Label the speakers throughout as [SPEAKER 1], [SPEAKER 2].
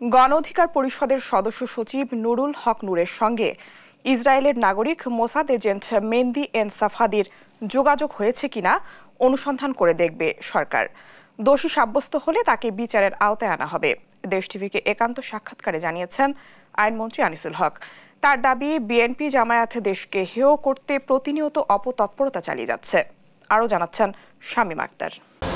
[SPEAKER 1] গণ অধিকার পরিষদের সদস্য সচিব নুরুল হক নূরের সঙ্গে ইসরায়েলের নাগরিক মোসাদ এজেন্ট মেন্দি এন সাফাদির যোগাযোগ হয়েছে কিনা অনুসন্ধান করে দেখবে সরকার। দোষী সাব্যস্ত হলে তাকে বিচারের আওতায় আনা হবে। দেশ টিভিকে একান্ত সাক্ষাৎকারে জানিয়েছেন আইনমন্ত্রী আনিসুল হক। তার দাবি, বিএনপি জামায়াত দেশকে হেয় করতে প্রতিনিয়ত অপতৎপরতা চালিয়ে যাচ্ছে। আরও জানাচ্ছেন শামীম আক্তার।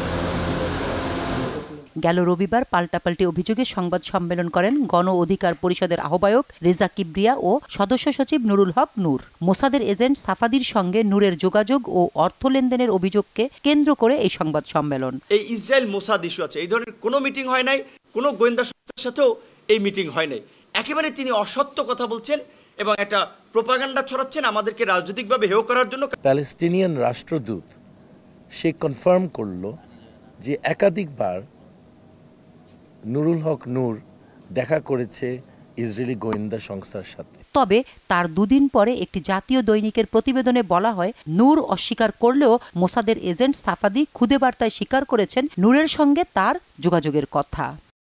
[SPEAKER 2] গেল রবিবার পাল্টাপাল্টি অভিযোগে সংবাদ সম্মেলন করেন গণ অধিকার পরিষদের আহ্বায়ক রেজা কিবরিয়া ও সদস্য সচিব নুরুল হক নূর। মোসাদের এজেন্ট সাফাদির সঙ্গে নূরের যোগাযোগ ও অর্থ লেনদেনের অভিযোগকে কেন্দ্র করে এই সংবাদ সম্মেলন।
[SPEAKER 3] এই ইসরায়েল মোসাদ ইস্যু আছে, এই ধরনের কোনো মিটিং হয় নাই, কোনো গোয়েন্দা সংস্থার সাথেও এই মিটিং হয় নাই। একেবারে তিনি অসত্য কথা বলছেন এবং একটা প্রোপাগান্ডা ছড়াচ্ছেন আমাদেরকে রাজনৈতিকভাবে হেয় করার জন্য।
[SPEAKER 4] প্যালেস্টিনিয়ান রাষ্ট্রদূত সে কনফার্ম করলো যে একাধিকবার নুরুল হক নূর দেখা করেছে ইসরায়েলি গোয়েন্দা সংস্থার সাথে।
[SPEAKER 2] তবে তার দুদিন পরে একটি জাতীয় দৈনিকের প্রতিবেদনে বলা হয়, নূর অস্বীকার করলেও মোসাদের এজেন্ট সাফাদি খুদে বার্তায় স্বীকার করেছেন নূরের সঙ্গে তার যোগাযোগের কথা।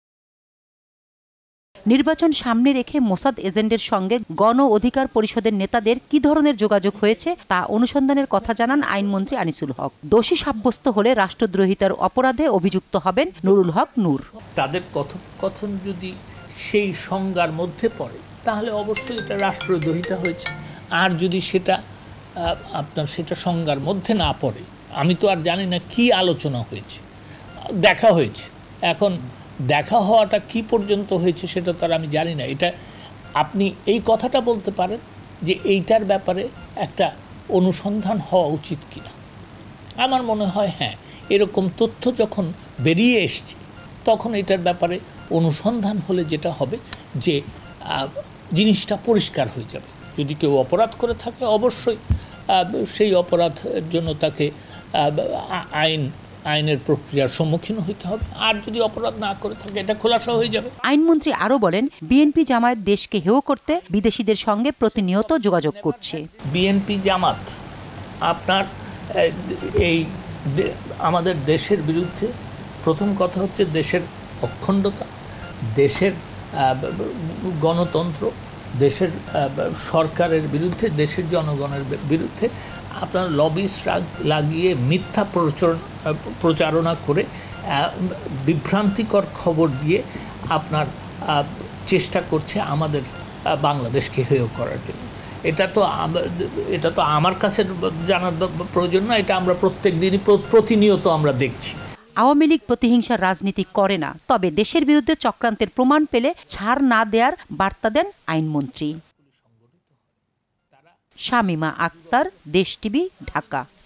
[SPEAKER 2] নির্বাচন সামনে রেখে মোসাদ এজেন্টের সঙ্গে গণ অধিকার পরিষদের নেতাদের কি ধরনের যোগাযোগ হয়েছে তা অনুসন্ধানের কথা জানান আইনমন্ত্রী আনিসুল হক। দোষী সাব্যস্ত হলে রাষ্ট্রদ্রোহিতার অপরাধে অভিযুক্ত হবেন নুরুল হক নূর।
[SPEAKER 5] তাদের কথোপকথন যদি সেই সংজ্ঞার মধ্যে পড়ে তাহলে অবশ্যই এটা রাষ্ট্রদ্রোহিতা হয়েছে। আর যদি সেটা সেটা সংজ্ঞার মধ্যে না পড়ে, আমি তো আর জানি না কি আলোচনা হয়েছে। দেখা হয়েছে, এখন দেখা হওয়াটা কি পর্যন্ত হয়েছে সেটা তো আর আমি জানি না। এটা আপনি এই কথাটা বলতে পারেন যে এইটার ব্যাপারে একটা অনুসন্ধান হওয়া উচিত কিনা। আমার মনে হয় হ্যাঁ, এরকম তথ্য যখন বেরিয়ে এসছে তখন এটার ব্যাপারে অনুসন্ধান হলে যেটা হবে যে জিনিসটা পরিষ্কার হয়ে যাবে। যদি কেউ অপরাধ করে থাকে অবশ্যই সেই অপরাধের জন্য তাকে আইনের প্রক্রিয়ার সম্মুখীন হতে হবে। আর যদি অপরাধ না করে থাকে এটা খোলাসা হয়ে যাবে।
[SPEAKER 2] আইনমন্ত্রী আরও বলেন, বিএনপি জামায়াত দেশকে হেয় করতে বিদেশিদের সঙ্গে প্রতিনিয়ত যোগাযোগ করছে।
[SPEAKER 5] বিএনপি জামাত আপনার এই আমাদের দেশের বিরুদ্ধে, প্রথম কথা হচ্ছে দেশের অখণ্ডতা, দেশের গণতন্ত্র, দেশের সরকারের বিরুদ্ধে, দেশের জনগণের বিরুদ্ধে আপনার লবিস লাগিয়ে মিথ্যা প্রচারণা করে বিভ্রান্তিকর খবর দিয়ে আপনার চেষ্টা করছে আমাদের বাংলাদেশকে হেয় করার জন্য। এটা তো আমার কাছে জানার প্রয়োজন না, এটা আমরা প্রত্যেক দিনই প্রতিনিয়ত আমরা দেখছি।
[SPEAKER 2] আওয়ামী লীগ প্রতিহিংসার রাজনীতি করে না, তবে দেশের বিরুদ্ধে চক্রান্তের প্রমাণ পেলে ছাড় না দেওয়ার বার্তা দেন আইনমন্ত্রী। শামীমা আক্তার, দেশ টিভি, ঢাকা।